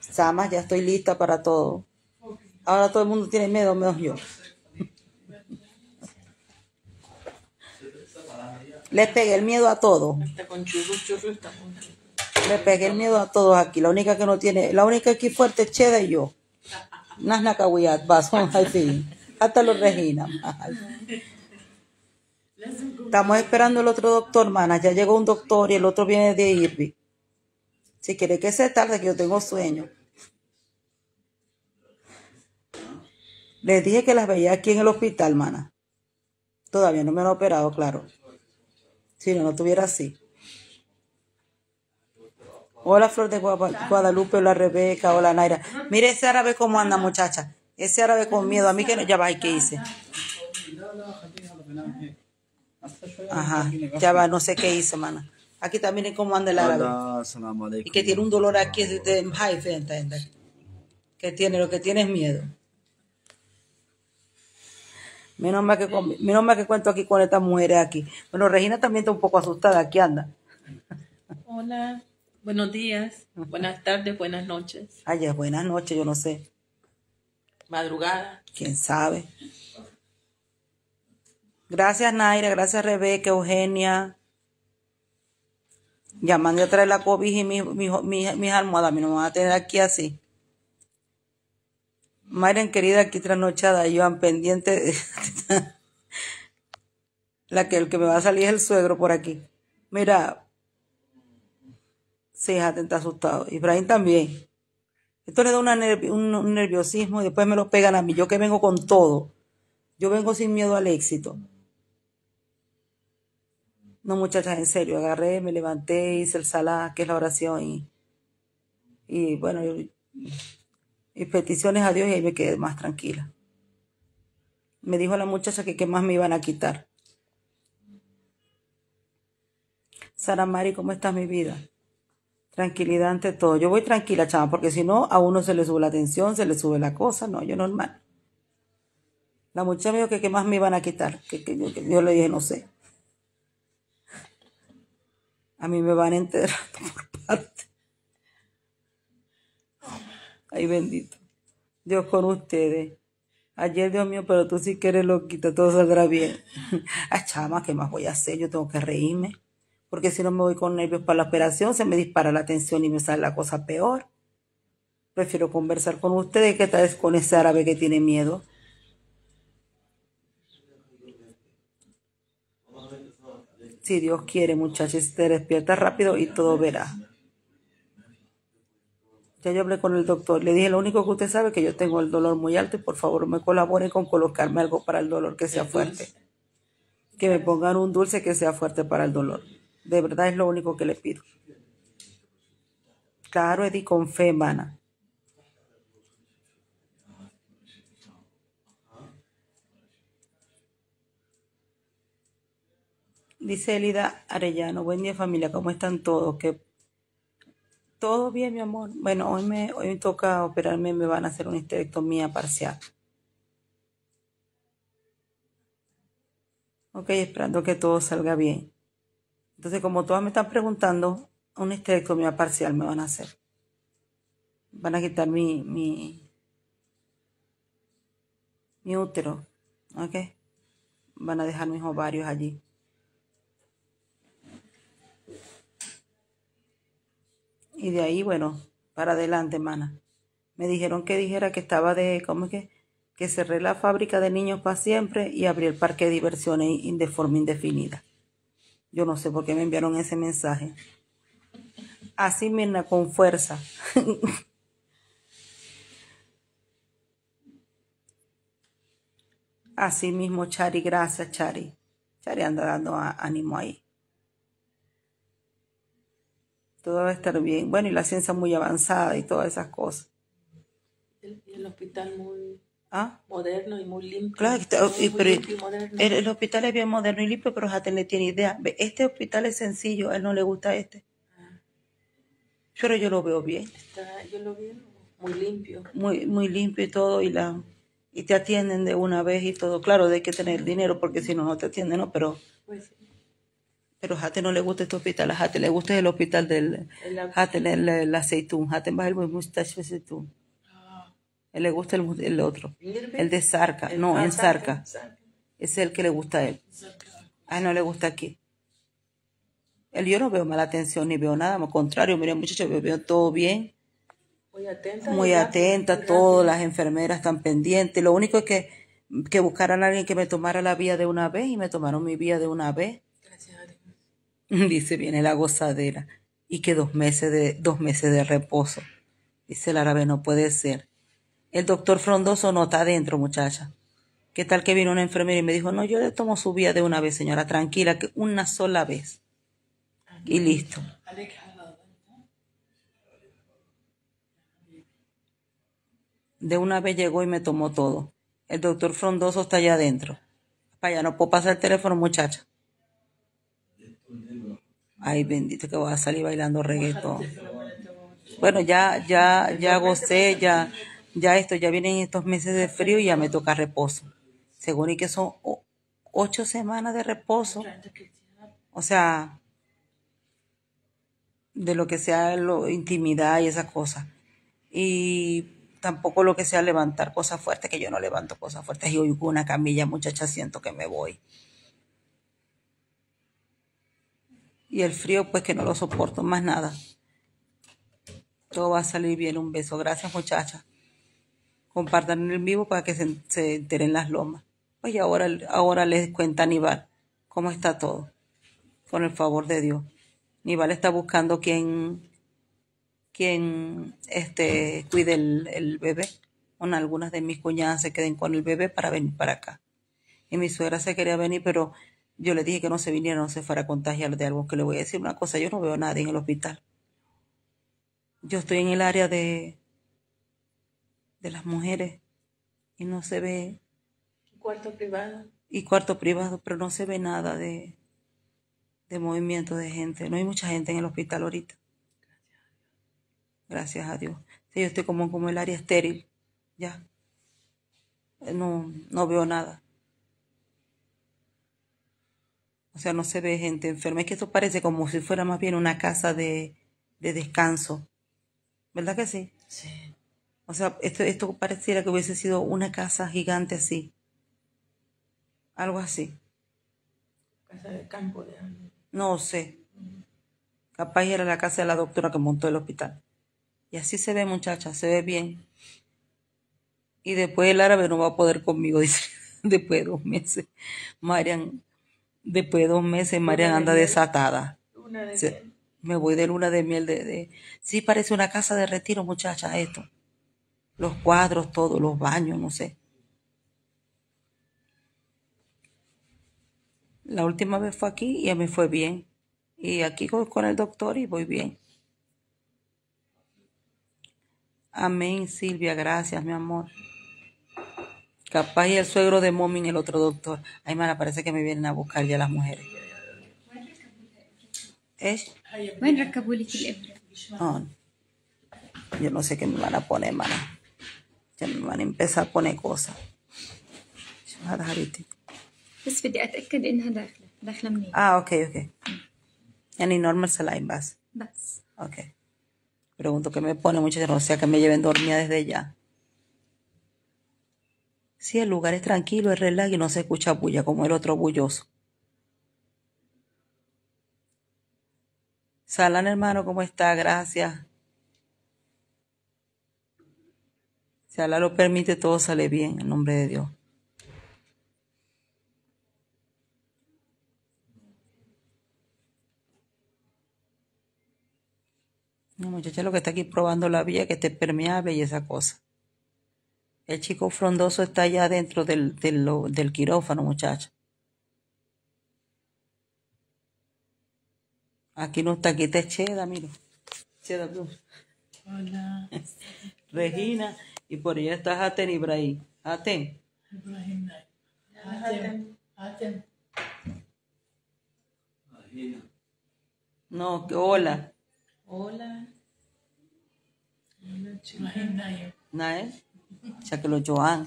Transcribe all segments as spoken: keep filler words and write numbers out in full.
Sama, ya estoy lista para todo. Ahora todo el mundo tiene miedo, menos yo. Le pegué el miedo a todos. Hasta con churros, churros estamos. Le pegué el miedo a todos aquí. La única que no tiene, la única aquí fuerte es Cheda y yo. Nasna Kawiyat, Bason, fin. Hasta los Regina. Estamos esperando el otro doctor, mana. Ya llegó un doctor y el otro viene de Irving. Si quiere que se tarde, que yo tengo sueño. Les dije que las veía aquí en el hospital, mana. Todavía no me han operado, claro. Si no, no estuviera así. Hola, Flor de Guadalupe, hola, Rebeca, hola, Naira. Mire ese árabe cómo anda, muchacha. Ese árabe con miedo. A mí que no, ya va, ¿y qué hice? Ajá, ya va, no sé qué hice, mana. Aquí también es cómo anda el árabe. Y que tiene un dolor aquí, que tiene, lo que tiene es miedo. Menos mal que, menos mal que cuento aquí con estas mujeres aquí. Bueno, Regina también está un poco asustada. Aquí anda. Hola, buenos días, buenas tardes, buenas noches. Ay, es buenas noches, yo no sé. Madrugada. ¿Quién sabe? Gracias, Naira. Gracias, Rebeca, Eugenia. Llamando a traer la cobija y mis, mis, mis, mis almohadas. A mí no me van a tener aquí así. Mayren, querida, aquí trasnochada. Joan, pendiente de... La que el que me va a salir es el suegro por aquí. Mira. Sí, Jaten está asustado. Ibrahim también. Esto le da una nervi un, un nerviosismo y después me lo pegan a mí. Yo que vengo con todo. Yo vengo sin miedo al éxito. No, muchachas, en serio. Agarré, me levanté, hice el salá, que es la oración. Y, y bueno, yo, y peticiones a Dios y ahí me quedé más tranquila. Me dijo la muchacha que qué más me iban a quitar. Sara Mari, ¿cómo está mi vida? Tranquilidad ante todo. Yo voy tranquila, chama, porque si no, a uno se le sube la tensión, se le sube la cosa. No, yo normal. La muchacha me dijo que qué más me iban a quitar. Que, que, yo, que yo le dije, no sé. A mí me van enterrando por parte. Ay, bendito. Dios con ustedes. Ayer, Dios mío, pero tú sí que eres loquita, todo saldrá bien. Ah, chama, ¿qué más voy a hacer? Yo tengo que reírme. Porque si no me voy con nervios para la operación, se me dispara la tensión y me sale la cosa peor. Prefiero conversar con ustedes que tal vez con ese árabe que tiene miedo. Si Dios quiere, muchachos, te despierta rápido y todo verá. Ya yo hablé con el doctor. Le dije, lo único que usted sabe es que yo tengo el dolor muy alto y por favor me colabore con colocarme algo para el dolor que sea fuerte. Que me pongan un dulce que sea fuerte para el dolor. De verdad es lo único que le pido. Claro, Eddie, con fe, mana. Dice Elida Arellano, buen día familia, ¿cómo están todos? ¿Qué? Todo bien, mi amor. Bueno, hoy me, hoy me toca operarme, me van a hacer una histerectomía parcial. Ok, esperando que todo salga bien. Entonces, como todas me están preguntando, una histerectomía parcial me van a hacer. Van a quitar mi, mi, mi útero, ok. Van a dejar mis ovarios allí. Y de ahí, bueno, para adelante, mana. Me dijeron que dijera que estaba de, ¿cómo es que? Que cerré la fábrica de niños para siempre y abrí el parque de diversiones de forma indefinida. Yo no sé por qué me enviaron ese mensaje. Así, Mirna, con fuerza. Así mismo, Chari, gracias, Chari. Chari anda dando ánimo ahí. Todo va a estar bien. Bueno, y la ciencia muy avanzada y todas esas cosas. El, el hospital muy ¿Ah? moderno y muy limpio. Claro, muy, pero muy limpio y moderno. El, el hospital es bien moderno y limpio, pero Jaten le tiene idea. Este hospital es sencillo, a él no le gusta este. Ah. Pero yo lo veo bien. Está, yo lo veo muy limpio. Muy, muy limpio y todo, y la y te atienden de una vez y todo. Claro, hay que tener dinero porque si no, no te atienden, ¿no? Pero, pues sí. Pero a Jate no le gusta este hospital, a Jate le gusta el hospital del El la- Jate, el, el aceitún, Jate va el mustache aceitún. Ah, Él le gusta el, mu- el otro, Irving. el de Zarca, El- no, ah, en Zarca. Zarca. Ese es el que le gusta a él. A él no le gusta aquí. Él yo no veo mala atención ni veo nada, al contrario, mire muchacho, yo veo todo bien, Muy atenta. y muy rápida, atenta, muy todas rápida. las enfermeras están pendientes. Lo único es que, que buscaran a alguien que me tomara la vía de una vez y me tomaron mi vía de una vez. Gracias a Dios. Dice, viene la gozadera. Y que dos meses de, dos meses de reposo. Dice el árabe, no puede ser. El doctor Frondoso no está adentro, muchacha. ¿Qué tal que vino una enfermera y me dijo, no, yo le tomo su vía de una vez, señora, tranquila, que una sola vez. Y listo. De una vez llegó y me tomó todo. El doctor Frondoso está allá adentro. Para allá no puedo pasar el teléfono, muchacha. Ay, bendito que voy a salir bailando reggaetón. Bueno, ya, ya, ya gocé, ya, ya esto, ya vienen estos meses de frío y ya me toca reposo. Según y que son o- ocho semanas de reposo. O sea, de lo que sea lo, intimidad y esas cosas. Y tampoco lo que sea levantar cosas fuertes, que yo no levanto cosas fuertes. Y oigo una camilla, muchacha, siento que me voy. Y el frío, pues que no lo soporto más nada. Todo va a salir bien. Un beso. Gracias, muchacha. Compartan el vivo para que se, se enteren las lomas. Pues y ahora, ahora les cuenta Aníbal cómo está todo. Con el favor de Dios. Aníbal está buscando quien, quien este, cuide el, el bebé. Bueno, algunas de mis cuñadas se queden con el bebé para venir para acá. Y mi suegra se quería venir, pero yo le dije que no se viniera, no se fuera a contagiar de algo. Que le voy a decir una cosa, yo no veo a nadie en el hospital. Yo estoy en el área de, de las mujeres y no se ve, Cuarto privado. y cuarto privado, pero no se ve nada de, de movimiento de gente. No hay mucha gente en el hospital ahorita. Gracias a Dios. Sí, yo estoy como, como el área estéril. Ya. No, no veo nada. O sea, no se ve gente enferma. Es que eso parece como si fuera más bien una casa de, de descanso. ¿Verdad que sí? Sí. O sea, esto, esto pareciera que hubiese sido una casa gigante así. Algo así. Casa de campo de No sé. Capaz era la casa de la doctora que montó el hospital. Y así se ve, muchacha, se ve bien. Y después el árabe no va a poder conmigo, dice. Después de dos meses. Marian, después de dos meses, Marian Luna de anda miel. desatada. Luna de Se- miel. me voy de luna de miel de, de... Sí, parece una casa de retiro, muchacha, esto. Los cuadros, todos, los baños, no sé. La última vez fue aquí y a mí fue bien. Y aquí voy con el doctor y voy bien. Amén, Silvia, gracias, mi amor. Capaz y el suegro de Momin, el otro doctor. Ay, mara, parece que me vienen a buscar ya las mujeres. ¿Es? وين ركبوا لك الإبرة؟ Oh, yo no sé qué me van a poner, mana. Ya me van a empezar a poner cosas. هذا هريتي. بس بدي أتأكد إنها داخلة داخلة منين Ah, ok, ok. Yani normal saline bas. بس Ok. Pregunto qué me pone, muchachos, no sea que me lleven dormida desde ya. Sí, el lugar es tranquilo, es relax y no se escucha bulla como el otro bulloso. Salan, hermano, ¿cómo está? Gracias. Si Allah lo permite, todo sale bien, en nombre de Dios. La muchacha lo que está aquí probando la vía que esté permeable y esa cosa. El chico frondoso está allá dentro del, del, lo- del quirófano, muchacha. Aquí no está, aquí está Cheda, mire. Cheda Blue. Hola. Regina, y por allá está Haten Ibrahim. Haten. Ibrahim. Hatem. Hatem. No, que hola. Hola. Hola, chica. Ibrahim Nayer. Nae. Ya que los Joan.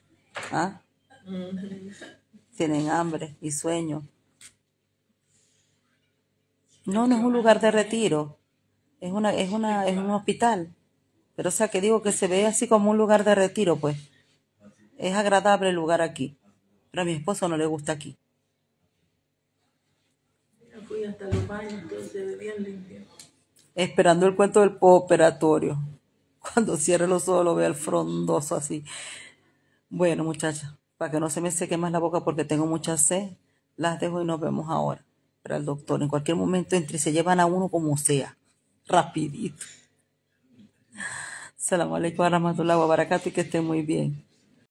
¿Ah? Tienen hambre y sueño. No, no es un lugar de retiro. Es una, es una, es un hospital. Pero o sea que digo que se ve así como un lugar de retiro, pues. Es agradable el lugar aquí. Pero a mi esposo no le gusta aquí. Ya fui hasta los baños, todo se ve bien limpio. Esperando el cuento del postoperatorio. Cuando cierre los ojos lo veo al frondoso así. Bueno, muchachas, para que no se me seque más la boca porque tengo mucha sed, las dejo y nos vemos ahora. Para el doctor, en cualquier momento entre y se llevan a uno como sea. Rapidito. Salam alaikum wa rahmatullahi wa barakatuh y que estén muy bien.